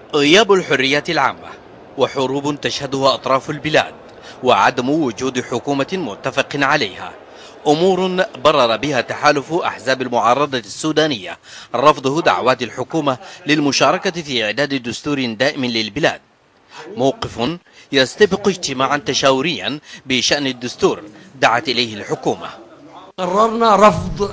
غياب الحريات العامة وحروب تشهدها أطراف البلاد وعدم وجود حكومة متفق عليها أمور برر بها تحالف أحزاب المعارضة السودانية رفضه دعوات الحكومة للمشاركة في إعداد دستور دائم للبلاد، موقف يستبق اجتماعا تشاوريا بشأن الدستور دعت إليه الحكومة. قررنا رفض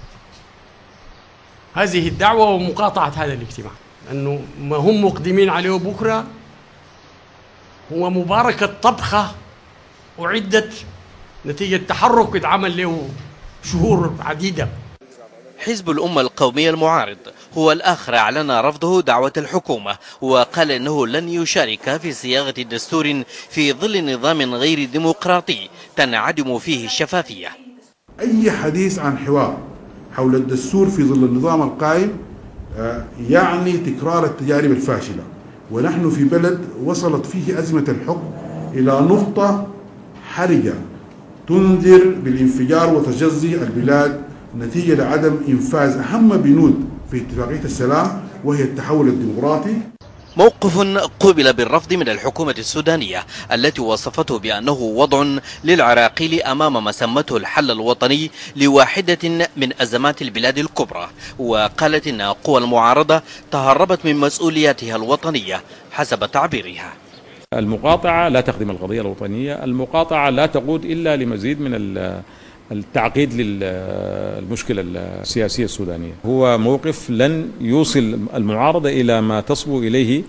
هذه الدعوة ومقاطعة هذا الاجتماع، أنه ما هم مقدمين عليه بكرة هو مباركة طبخة أعدت نتيجة تحرك اتعمل له شهور عديدة. حزب الأمة القومي المعارض هو الآخر أعلن رفضه دعوة الحكومة وقال إنه لن يشارك في صياغة الدستور في ظل نظام غير ديمقراطي تنعدم فيه الشفافية. أي حديث عن حوار حول الدستور في ظل النظام القائم يعني تكرار التجارب الفاشلة، ونحن في بلد وصلت فيه أزمة الحكم إلى نقطة حرجة تنذر بالانفجار وتجزي البلاد نتيجة لعدم إنفاذ أهم بنود في اتفاقية السلام وهي التحول الديمقراطي. موقف قوبل بالرفض من الحكومة السودانية التي وصفته بأنه وضع للعراقيل أمام ما سمته الحل الوطني لواحدة من أزمات البلاد الكبرى، وقالت إن قوى المعارضة تهربت من مسؤولياتها الوطنية حسب تعبيرها. المقاطعة لا تخدم القضية الوطنية، المقاطعة لا تقود إلا لمزيد من التعقيد للمشكلة السياسية السودانية. هو موقف لن يوصل المعارضة إلى ما تصبو إليه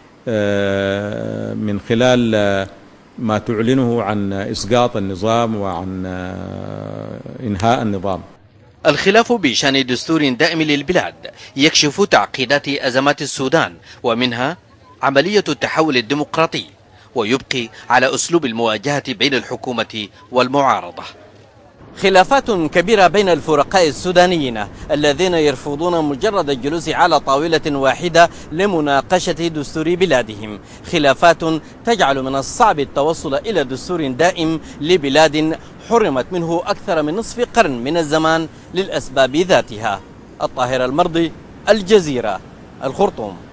من خلال ما تعلنه عن إسقاط النظام وعن إنهاء النظام. الخلاف بشأن دستور دائم للبلاد يكشف تعقيدات أزمات السودان ومنها عملية التحول الديمقراطي، ويبقي على أسلوب المواجهة بين الحكومة والمعارضة. خلافات كبيرة بين الفرقاء السودانيين الذين يرفضون مجرد الجلوس على طاولة واحدة لمناقشة دستور بلادهم، خلافات تجعل من الصعب التوصل إلى دستور دائم لبلاد حرمت منه أكثر من نصف قرن من الزمان للأسباب ذاتها. الطاهر المرضي، الجزيرة، الخرطوم.